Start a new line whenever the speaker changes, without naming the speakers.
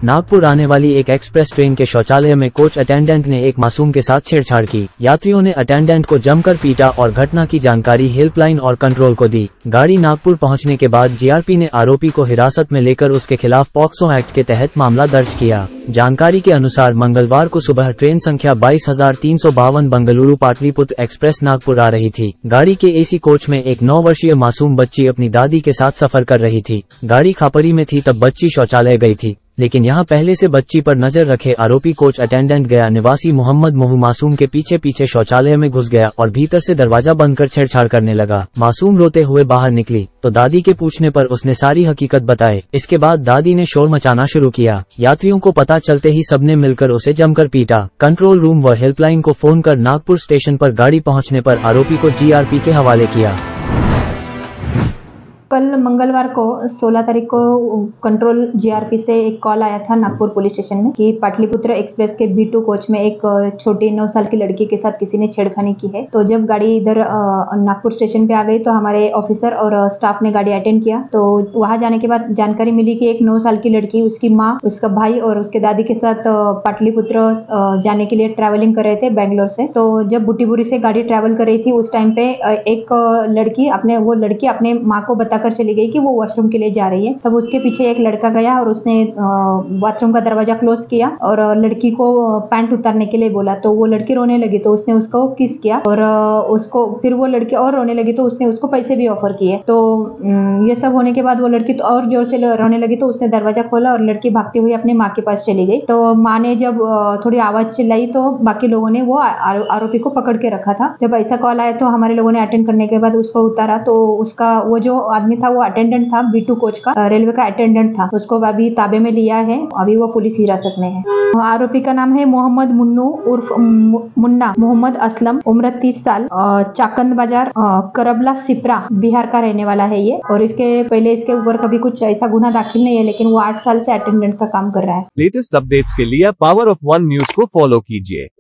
नागपुर आने वाली एक एक्सप्रेस ट्रेन के शौचालय में कोच अटेंडेंट ने एक मासूम के साथ छेड़छाड़ की। यात्रियों ने अटेंडेंट को जमकर पीटा और घटना की जानकारी हेल्पलाइन और कंट्रोल को दी। गाड़ी नागपुर पहुंचने के बाद जीआरपी ने आरोपी को हिरासत में लेकर उसके खिलाफ पॉक्सो एक्ट के तहत मामला दर्ज किया। जानकारी के अनुसार मंगलवार को सुबह ट्रेन संख्या 22,352 बंगलुरु पाटलिपुत्र एक्सप्रेस नागपुर आ रही थी। गाड़ी के एसी कोच में एक 9 वर्षीय मासूम बच्ची अपनी दादी के साथ सफर कर रही थी। गाड़ी खापरी में थी तब बच्ची शौचालय गई थी, लेकिन यहां पहले से बच्ची पर नजर रखे आरोपी कोच अटेंडेंट गया निवासी मोहम्मद मोहू मासूम के पीछे पीछे शौचालय में घुस गया और भीतर से दरवाजा बंद कर छेड़छाड़ करने लगा। मासूम रोते हुए बाहर निकली तो दादी के पूछने पर उसने सारी हकीकत बताई। इसके बाद दादी ने शोर मचाना शुरू किया। यात्रियों को पता चलते ही सबने मिलकर उसे जमकर पीटा। कंट्रोल रूम व हेल्पलाइन को फोन कर नागपुर स्टेशन पर गाड़ी पहुंचने पर आरोपी को जीआरपी के हवाले किया।
कल मंगलवार को 16 तारीख को कंट्रोल जीआरपी से एक कॉल आया था नागपुर पुलिस स्टेशन में कि पाटलिपुत्र एक्सप्रेस के B2 कोच में एक छोटी 9 साल की लड़की के साथ किसी ने छेड़खानी की है। तो जब गाड़ी इधर नागपुर स्टेशन पे आ गई तो हमारे ऑफिसर और स्टाफ ने गाड़ी अटेंड किया। तो वहां जाने के बाद जानकारी मिली कि एक 9 साल की लड़की, उसकी माँ, उसका भाई और उसके दादी के साथ पाटलिपुत्र जाने के लिए ट्रैवलिंग कर रहे थे बेंगलोर से। तो जब बुटीबुरी से गाड़ी ट्रैवल कर रही थी उस टाइम पे एक लड़की अपने माँ को बताकर चली गई कि वो वॉशरूम के लिए जा रही है। तब उसके पीछे एक लड़का गया और उसने बाथरूम का दरवाजा क्लोज किया और लड़की को पैंट उतारने के लिए बोला। तो वो लड़की रोने लगी तो उसने उसको किस किया और उसको फिर वो लड़की और रोने लगी तो उसने उसको पैसे भी ऑफर किए। तो ये सब होने के बाद वो लड़की तो और जोर से रोने लगी तो उसने दरवाजा खोला और लड़की भागती हुई अपनी माँ के पास चली गई। तो माँ ने जब थोड़ी आवाज चिल्लाई तो बाकी लोगों ने वो आरोपी को पकड़ के रखा था। जब ऐसा कॉल आया तो हमारे लोगों ने अटेंड करने के बाद उसको उतारा। तो उसका वो जो आदमी था वो अटेंडेंट था, B2 कोच का, रेलवे का अटेंडेंट था। उसको अभी ताबे में लिया है, अभी वो पुलिस हिरासत में है। आरोपी का नाम है मोहम्मद मुन्नू उर्फ मुन्ना मोहम्मद असलम, उम्र 30 साल, चाकंद बाजार, करबला सिपरा, बिहार का रहने वाला है ये। और इसके ऊपर कभी कुछ ऐसा गुना दाखिल नहीं है, लेकिन वो 8 साल से अटेंडेंट का काम कर रहा है।
लेटेस्ट अपडेट्स के लिए पावर ऑफ वन न्यूज को फॉलो कीजिए।